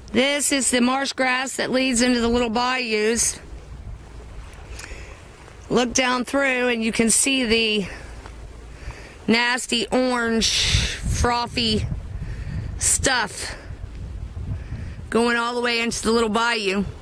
This is the marsh grass that leads into the little bayous. Look down through and you can see the nasty orange frothy stuff going all the way into the little bayou.